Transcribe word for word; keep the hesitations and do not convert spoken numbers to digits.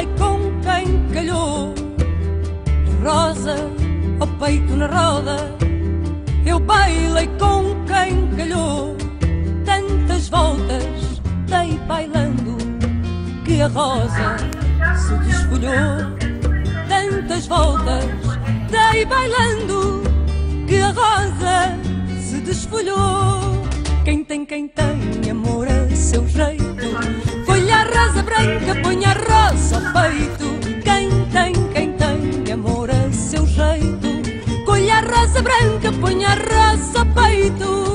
bailei com quem calhou. Rosa, ao peito na roda, eu bailei com quem calhou. Tantas voltas dei bailando que a rosa se desfolhou. Tantas voltas dei bailando que a rosa se desfolhou. Quem tem, quem tem amor a seu jeito, folha rosa branca, põe a rosa ao peito. Quem tem, quem tem amor a seu jeito, colhe a rosa branca, põe a rosa ao peito.